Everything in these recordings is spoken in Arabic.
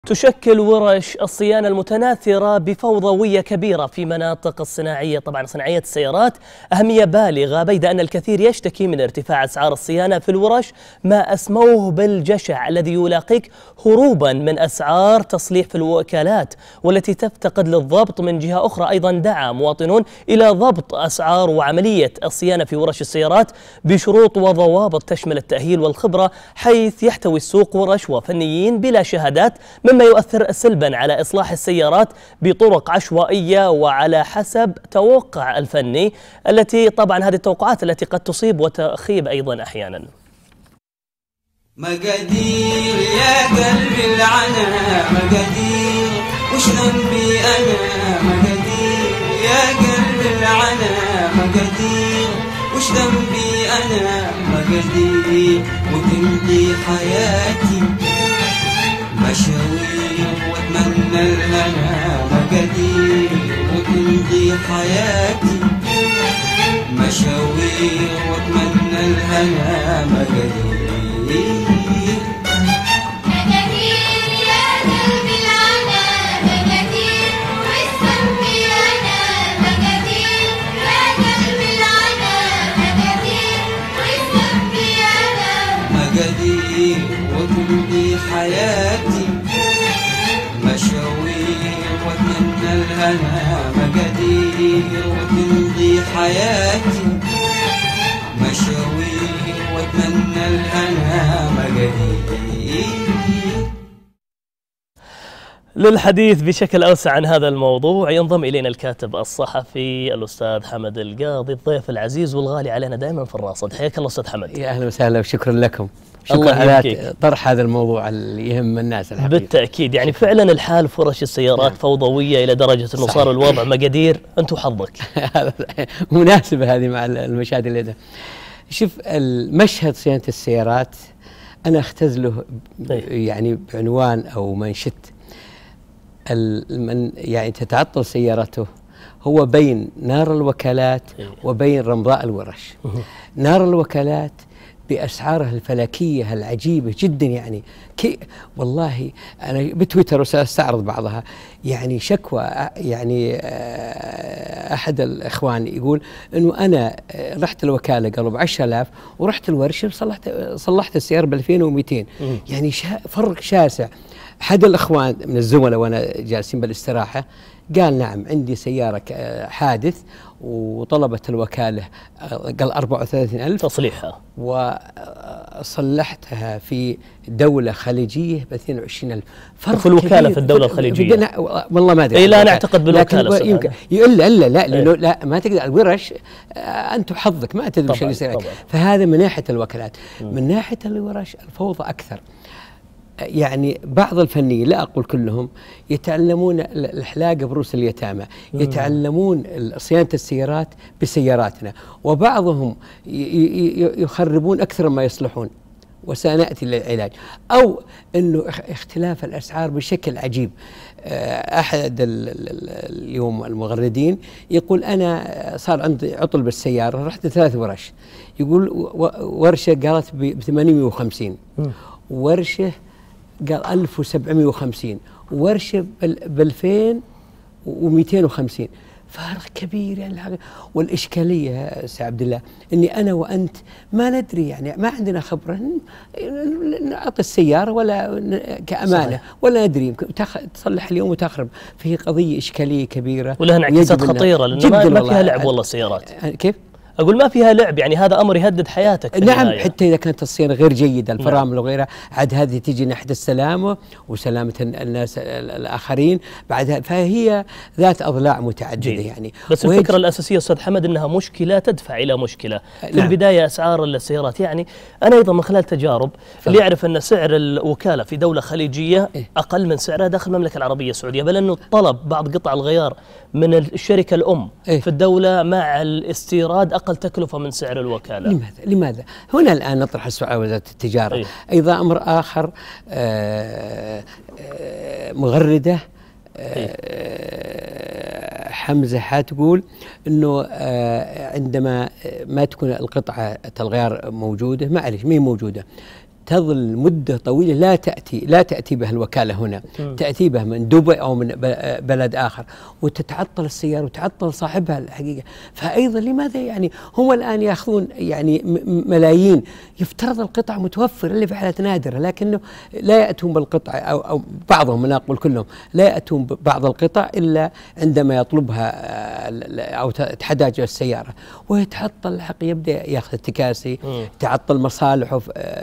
تشكل ورش الصيانة المتناثرة بفوضوية كبيرة في مناطق الصناعية، طبعا صناعية السيارات أهمية بالغة، بيد أن الكثير يشتكي من ارتفاع أسعار الصيانة في الورش ما أسموه بالجشع الذي يلاقيك هروبا من أسعار تصليح في الوكالات والتي تفتقد للضبط. من جهة أخرى أيضا دعا مواطنون إلى ضبط أسعار وعملية الصيانة في ورش السيارات بشروط وضوابط تشمل التأهيل والخبرة، حيث يحتوي السوق ورش وفنيين بلا شهادات، مما يؤثر سلبا على إصلاح السيارات بطرق عشوائية وعلى حسب توقع الفني، التي طبعا هذه التوقعات التي قد تصيب وتخيب أيضا أحيانا. مقادير يا قلبي العنا مقادير وش ذنبي أنا، مقادير يا قلبي العنا مقادير وش ذنبي أنا، مقادير وتمضي حياتي مشاوير واتمنى الهنا، مقادير وتمضي حياتي مشاوير واتمنى الهنا، مقادير يا قلبي العنا مقادير وش ذنبي أنا، مقادير يا قلبي العنا مقادير وش ذنبي أنا، مقادير وتمضي حياتي مشاوير واتمنى الهنا، مقادير وتمضي حياتي مشاوير واتمنى الهنا، مقادير. للحديث بشكل أوسع عن هذا الموضوع ينضم إلينا الكاتب الصحفي الأستاذ حمد القاضي، الضيف العزيز والغالي علينا دائما في الراصد. حياك الله أستاذ حمد. يا أهلا وسهلا وشكرا لكم. شكرا على طرح هذا الموضوع اللي يهم الناس الحقيقة. بالتأكيد يعني فعلا الحال فرش السيارات فوضوية إلى درجة أنه صار الوضع مقادير، أنت وحظك. مناسبة هذه مع المشاهد اللي ده. شوف المشهد صيانة السيارات أنا أختزله يعني بعنوان أو منشط من يعني تتعطل سيارته هو بين نار الوكالات وبين رمضاء الورش. نار الوكالات بأسعارها الفلكية العجيبة جدا، يعني والله أنا بتويتر وسأستعرض بعضها، يعني شكوى يعني أحد الإخوان يقول إنه أنا رحت الوكالة قالوا ب10,000 ورحت الورشة صلحت السيارة ب2200، يعني فرق شاسع. أحد الإخوان من الزملاء وأنا جالسين بالاستراحة قال نعم عندي سيارة حادث وطلبت الوكالة قال 34,000 تصليحها وصلحتها في دولة خليجية ب22,000. فرق في الوكالة في الدولة الخليجية والله ما أدري. إيه لا نعتقد بالوكالة يمكن لا ما تقدر الورش أنت وحظك ما تدري وش اللي يصير. فهذا من ناحية الوكالات. من ناحية الورش الفوضى أكثر. يعني بعض الفنيين لا أقول كلهم يتعلمون الحلاقة برؤوس اليتامى، يتعلمون صيانة السيارات بسياراتنا، وبعضهم يخربون أكثر ما يصلحون، وسنأتي للعلاج. أو أنه اختلاف الأسعار بشكل عجيب. أحد اليوم المغردين يقول أنا صار عندي عطل بالسيارة رحت 3 ورش، يقول ورشة قالت ب850، ورشة قال 1750، ورشة ب2250، فارق كبير يعني. والإشكالية يا سي عبد الله إني أنا وأنت ما ندري، يعني ما عندنا خبرة نعطي السيارة ولا كأمانة صحيح. ولا ندري يمكن تصلح اليوم وتخرب. فهي قضية إشكالية كبيرة ولها انعكاسات خطيرة لأنه ما فيها لعب والله السيارات. كيف؟ أقول ما فيها لعب، يعني هذا أمر يهدد حياتك. نعم حتى إذا كانت الصيانة غير جيدة الفرامل وغيرها، عاد هذه تيجي ناحية السلامة وسلامة الناس الآخرين بعدها، فهي ذات أضلاع متعددة يعني. بس الفكرة الأساسية أستاذ حمد أنها مشكلة تدفع إلى مشكلة. في البداية أسعار السيارات، يعني أنا أيضا من خلال تجارب اللي يعرف أن سعر الوكالة في دولة خليجية أقل من سعرها داخل المملكة العربية السعودية، بل أنه طلب بعض قطع الغيار من الشركة الأم في الدولة مع الاستيراد أقل تكلفة من سعر الوكالة. لماذا؟ هنا الآن نطرح السؤال وزارة التجارة. أيضا أمر آخر مغردة حمزة حتقول أنه عندما ما تكون القطعة الغيار موجودة، معلش ما هي موجودة، تظل مدة طويلة لا تأتي بها الوكالة هنا، تأتي بها من دبي أو من بلد آخر، وتتعطل السيارة وتعطل صاحبها الحقيقة. فأيضا لماذا يعني هم الآن يأخذون يعني ملايين، يفترض القطع متوفرة اللي في حالات نادرة، لكنه لا يأتون بالقطع أو بعضهم، لا أقول كلهم، لا يأتون ببعض القطع إلا عندما يطلبها أو تحتاج السيارة، ويتعطل الحق، يبدأ يأخذ التكاسي، تعطل مصالحه.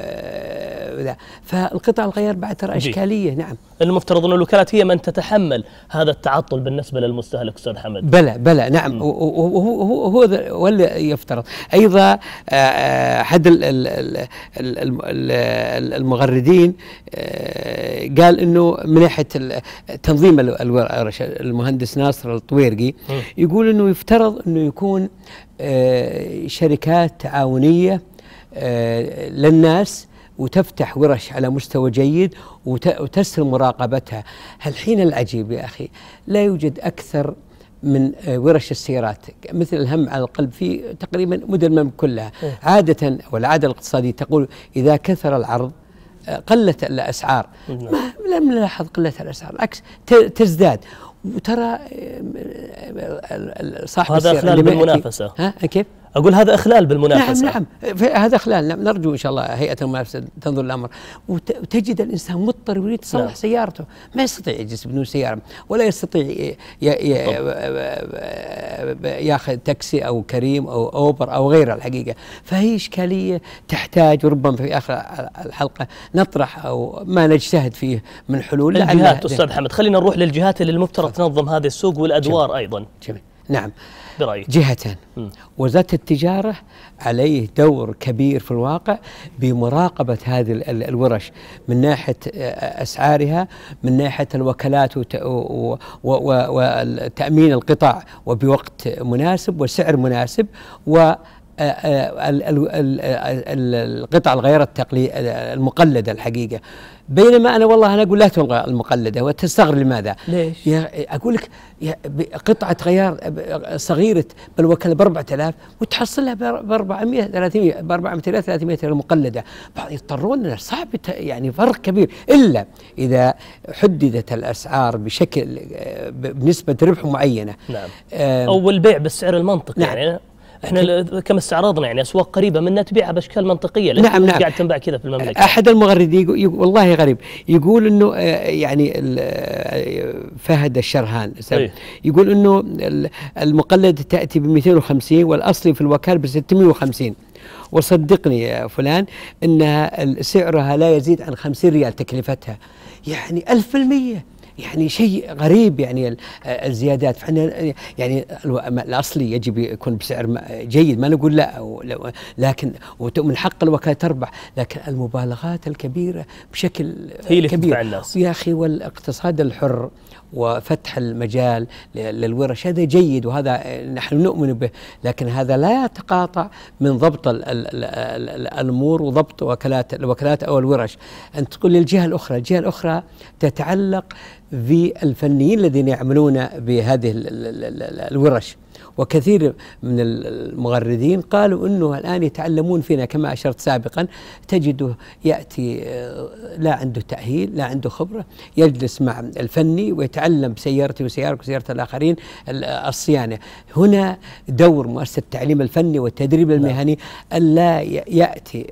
فالقطع الغيار بعد ترى إشكالية. نعم، المفترض أن الوكالات هي من تتحمل هذا التعطل بالنسبة للمستهلك أستاذ حمد. بلى نعم، وهو اللي يفترض. أيضا أحد المغردين قال أنه من ناحية تنظيم الورش، المهندس ناصر الطويرقي يقول أنه يفترض أنه يكون شركات تعاونية للناس، وتفتح ورش على مستوى جيد وتسهل مراقبتها. الحين العجيب يا أخي لا يوجد أكثر من ورش السيارات مثل الهم على القلب في تقريبا مدن المملكة كلها. عادة والعادة الاقتصادية تقول إذا كثر العرض قلت الأسعار. لم نلاحظ قلة الأسعار، العكس تزداد. وترى صاحب هذا إخلال بالمنافسة. كيف؟ أقول هذا إخلال بالمنافسة. نعم هذا إخلال. نعم، نرجو إن شاء الله هيئة المنافسة تنظر الأمر، وتجد الإنسان مضطر يريد يصلح سيارته، ما يستطيع يجلس بدون سيارة، ولا يستطيع ياخذ تاكسي أو كريم أو أوبر أو غيره الحقيقة. فهي إشكالية تحتاج، وربما في آخر الحلقة نطرح أو ما نجتهد فيه من حلول. الجهات أستاذ حمد، خلينا نروح للجهات اللي المفترض تنظم هذه السوق والأدوار. جميل. أيضا جميل. نعم، برأيك؟ جهتان. وزارة التجارة عليه دور كبير في الواقع بمراقبة هذه الورش من ناحية أسعارها، من ناحية الوكالات وتأمين القطع وبوقت مناسب وسعر مناسب، و القطع الغير المقلدة الحقيقة. بينما أنا أنا أقول لا تلغى المقلدة، وتستغرب لماذا؟ ليش؟ أقول لك قطعة غيار صغيرة بالوكالة ب4000 وتحصلها ب400 300 المقلدة. يضطرون، صعب يعني فرق كبير، إلا إذا حددت الأسعار بشكل بنسبة ربح معينة. نعم. أو البيع بالسعر المنطقي. نعم. يعني احنا كما استعرضنا يعني اسواق قريبه منا تبيعها باشكال منطقيه. نعم. قاعد تنباع كذا في المملكه. احد المغردين والله غريب يقول انه يعني فهد الشرهان يقول انه المقلد تاتي ب 250 والاصلي في الوكاله ب 650. وصدقني يا فلان انها سعرها لا يزيد عن 50 ريال تكلفتها، يعني 1000%. يعني شيء غريب يعني الزيادات. فاحنا يعني الاصلي يجب يكون بسعر جيد، ما نقول لا، لكن ومن حق الوكاله تربح، لكن المبالغات الكبيره بشكل هي اللي كبير تدفع الناس يا اخي. والاقتصاد الحر وفتح المجال للورش هذا جيد، وهذا نحن نؤمن به، لكن هذا لا يتقاطع من ضبط الامور وضبط الوكالات او الورش. انت تقول للجهه الاخرى، الجهه الاخرى تتعلق بالفنيين الذين يعملون بهذه الورش. وكثير من المغردين قالوا أنه الآن يتعلمون فينا كما أشرت سابقا، تجده يأتي لا عنده تأهيل، لا عنده خبرة، يجلس مع الفني ويتعلم بسيارته وسيارة الآخرين الصيانة. هنا دور مؤسسة التعليم الفني والتدريب المهني ألا يأتي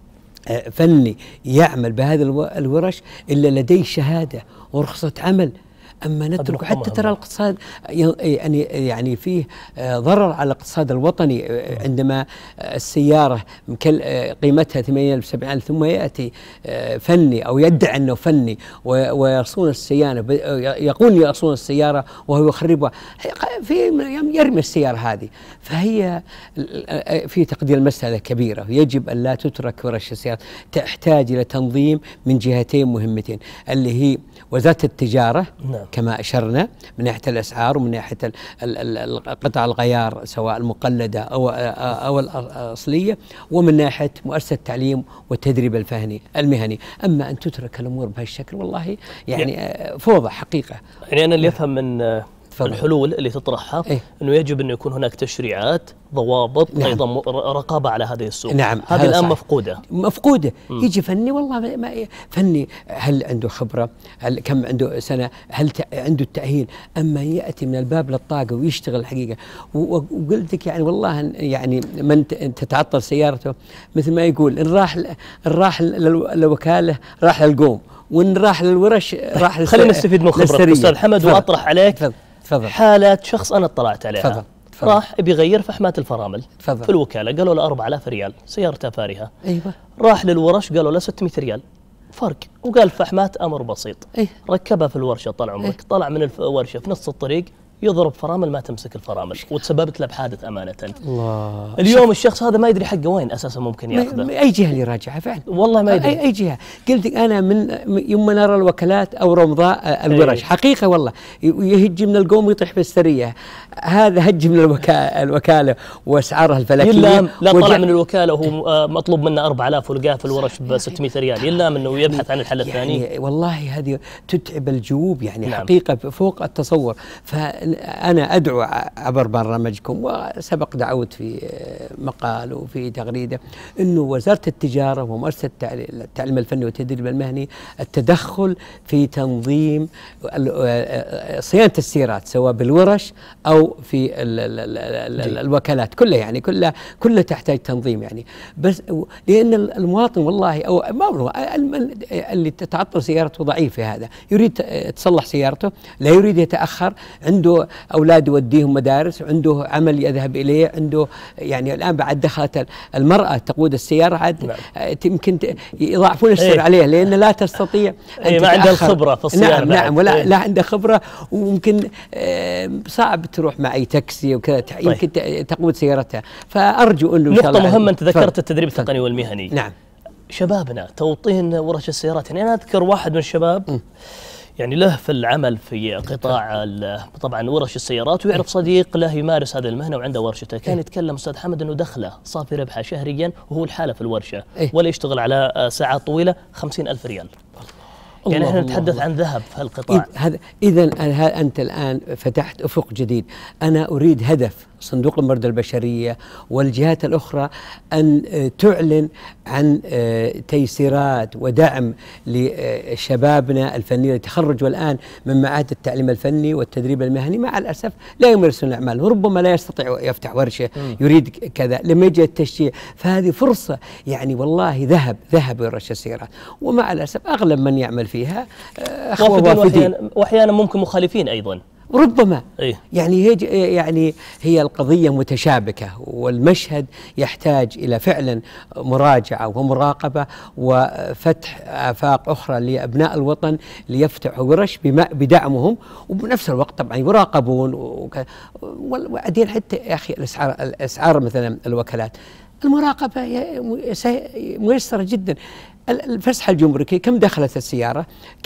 فني يعمل بهذه الورش إلا لديه شهادة ورخصة عمل. أما نترك حتى ترى الاقتصاد يعني فيه ضرر على الاقتصاد الوطني عندما السيارة قيمتها 80,000 70,000 ثم يأتي فني أو يدعي أنه فني ويصون السيارة، يقول يصون السيارة وهو يخربها، في يرمي السيارة هذه. فهي في تقدير المسألة كبيرة، يجب أن لا تترك ورش السيارة، تحتاج إلى تنظيم من جهتين مهمتين، اللي هي وزارة التجارة كما أشرنا من ناحية الأسعار ومن ناحية قطع الغيار سواء المقلدة أو الأصلية، ومن ناحية مؤسسة التعليم والتدريب المهني. أما أن تترك الأمور بهالشكل والله يعني فوضى حقيقة. يعني أنا اللي أفهم من الحلول اللي تطرحها انه يجب انه يكون هناك تشريعات، ضوابط، ايضا رقابه على هذه السوق. نعم، هذه الان مفقوده. يجي فني والله ما فني، هل عنده خبره؟ هل كم عنده سنه؟ هل عنده التاهيل؟ اما ياتي من الباب للطاقه ويشتغل الحقيقه. وقلت لك يعني والله يعني من تتعطل سيارته مثل ما يقول ان راح للوكاله راح للقوم، وان راح للورش راح خلينا نستفيد من خبرتك استاذ حمد واطرح عليك حالة شخص انا اطلعت عليها. راح بيغير فحمات الفرامل في الوكاله، قالوا له 4000 ريال، سيارته فارهه. ايوه. راح للورش قالوا له 600 ريال، فرق. وقال فحمات امر بسيط. ركبها في الورشه طال عمرك، طلع من الورشه في نص الطريق يضرب فرامل ما تمسك الفرامل، وتسببت له بحادث امانه. الله. اليوم الشخص هذا ما يدري حقه وين اساسا ممكن ياخذه. اي جهه اللي يراجعها فعلا والله ما يدري. اي جهه. قلت انا من يوم نرى الوكالات او رمضاء الورش حقيقه والله يهج من القوم ويطيح في السريه. هذا هج من الوكاله واسعارها الفلكيه. لا طلع من الوكاله وهو مطلوب منه 4000 ولقاه في الورش ب 600 ريال، يلام انه يبحث عن الحل الثاني. يعني والله هذه تتعب الجيوب يعني. نعم. حقيقه فوق التصور. أنا أدعو عبر برنامجكم، وسبق دعوت في مقال وفي تغريدة، أنه وزارة التجارة ومؤسسة التعليم الفني والتدريب المهني التدخل في تنظيم صيانة السيارات سواء بالورش أو في الوكالات كلها، يعني كلها تحتاج تنظيم يعني. بس لأن المواطن والله أو ما اللي تتعطل سيارته ضعيف في هذا، يريد تصلح سيارته، لا يريد يتأخر، عنده أولاد يوديهم مدارس، عنده عمل يذهب إليه، عنده يعني الآن بعد دخلت المرأة تقود السيارة عاد يمكن يضاعفون السعر عليها، لأن لا تستطيع أن ما عندها الخبرة في السيارة. نعم ولا لا عندها خبرة، وممكن صعب تروح مع أي تاكسي وكذا. يمكن تقود سيارتها. فأرجو أنه نقطة مهمة أنت ذكرت التدريب التقني والمهني. نعم. شبابنا توطين ورش السيارات، يعني أنا أذكر واحد من الشباب يعني له في العمل في قطاع طبعا ورش السيارات، ويعرف صديق له يمارس هذه المهنة وعنده ورشته، كان يتكلم أستاذ حمد أنه دخله صافي ربحه شهريا وهو الحالة في الورشة ولا يشتغل على ساعات طويلة 50,000 ريال. يعني احنا نتحدث عن ذهب في هالقطاع. إذا أنت الآن فتحت أفق جديد. أنا أريد هدف صندوق الموارد البشرية والجهات الأخرى أن تعلن عن تيسيرات ودعم لشبابنا الفنيين اللي تخرجوا الآن من معاهد التعليم الفني والتدريب المهني، مع الأسف لا يمارسون أعمال، وربما لا يستطيع يفتح ورشة، يريد كذا لما يجي التشجيع. فهذه فرصة يعني والله ذهب ورش السيارات، ومع الأسف أغلب من يعمل فيها وافدين وأحيانا ممكن مخالفين أيضا ربما. يعني هي القضية متشابكة، والمشهد يحتاج إلى فعلا مراجعة ومراقبة وفتح آفاق أخرى لأبناء الوطن ليفتحوا ورش بدعمهم، وبنفس الوقت طبعا يراقبون. وبعدين حتى يا أخي الأسعار مثلا الوكالات، المراقبة ميسرة جدا. الفسحة الجمركي كم دخلت السيارة،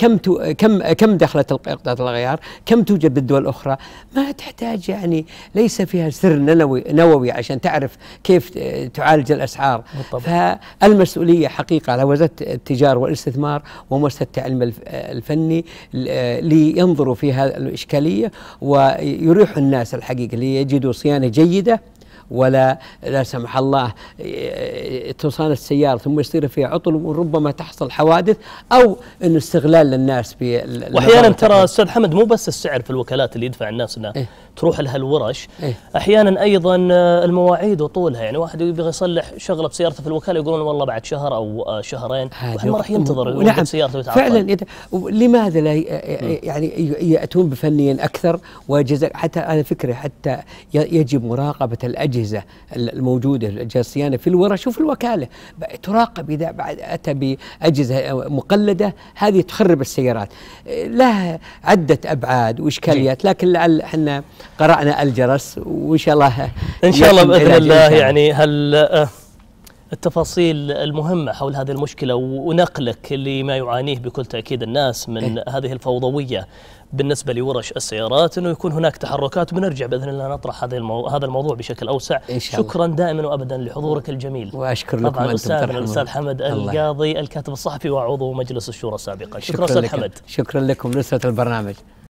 كم دخلت قطعة الغيار، كم توجد بالدول الأخرى، ما تحتاج يعني ليس فيها سر نووي عشان تعرف كيف تعالج الأسعار. فالمسؤولية حقيقة على وزارة التجارة والاستثمار ومؤسسة التعليم الفني لينظروا في هذه الإشكالية ويريحوا الناس الحقيقة ليجدوا صيانة جيدة، ولا لا سمح الله تصان السيارة ثم يصير فيها عطل وربما تحصل حوادث أو إنه استغلال للناس. وأحيانا ترى أستاذ حمد مو بس السعر في الوكالات اللي يدفع الناس إنها تروح لها الورش، أحيانا أيضا المواعيد وطولها. يعني واحد يبغى يصلح شغلة بسيارته في الوكالة يقولون والله بعد شهر أو شهرين، واحد ما راح ينتظر. نعم سيارته يتعطل فعلا. لماذا لا يعني يأتون بفنيا أكثر وجزاء؟ حتى على فكرة حتى يجب مراقبة الأجهزة الموجودة، الأجهزة الصيانة في الورش وفي الوكالة تراقب. إذا بعد أتى بأجهزة مقلدة هذه تخرب السيارات. لها عدة أبعاد وإشكاليات، لكن لعل احنا قرأنا الجرس وإن شاء الله بإذن الله يعني التفاصيل المهمة حول هذه المشكلة ونقلك لما يعانيه بكل تأكيد الناس من هذه الفوضوية بالنسبة لورش السيارات، أنه يكون هناك تحركات، وبنرجع بإذن الله نطرح هذا الموضوع بشكل أوسع. شكرا دائما وأبدا لحضورك الجميل، وأشكر لكم طبعا أستاذنا الأستاذ حمد القاضي الكاتب الصحفي وعضو مجلس الشورى سابقا. شكرا أستاذ حمد. شكرا لكم نسرة البرنامج.